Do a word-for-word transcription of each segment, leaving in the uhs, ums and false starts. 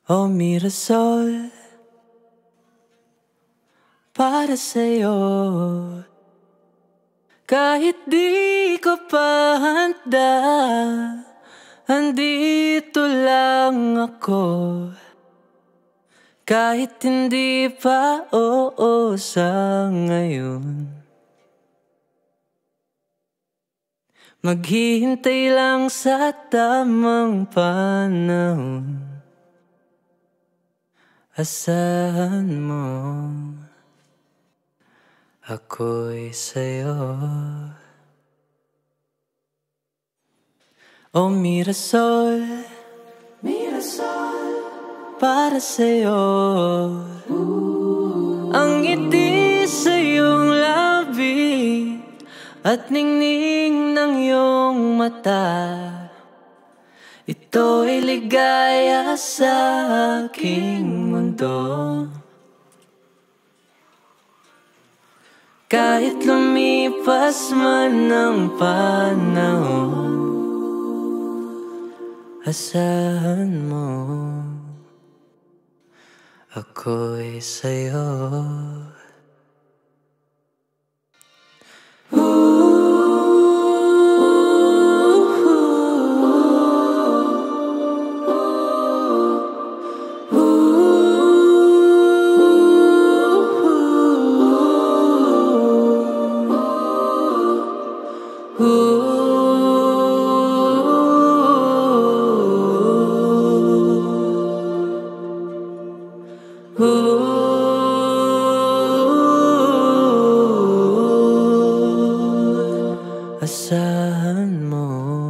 Oh Mirasol, para sa'yo. Kahit di ko pa handa, andito lang ako. Kahit hindi pa oo sa ngayon, maghihintay lang sa tamang panahon. Asahan mo, ako'y sa'yo. Oh Mirasol, Mirasol, para sa'yo. Ang ngiti sa iyong labi at ningning ng iyong mata, ito'y ligaya sa aking mundo. Kahit lumipas man ang panahon, asahan mo, ako'y sa'yo. Asahan mo,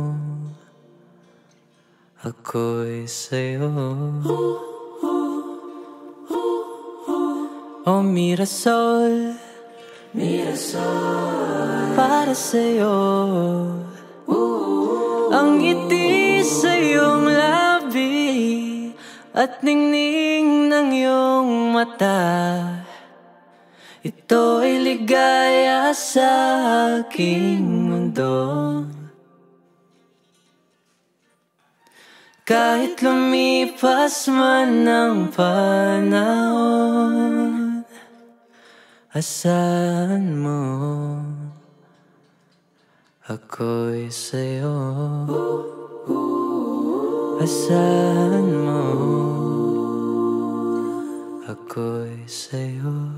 ako'y sa'yo. Oh Mirasol, Mirasol, para sa'yo. Ang ngiti sa iyong labi at ningning ng iyong mata, ito'y ligaya sa aking mundo. Kahit lumipas man ang panahon, asahan mo, ako'y sa'yo. Asahan mo, ako'y sa'yo.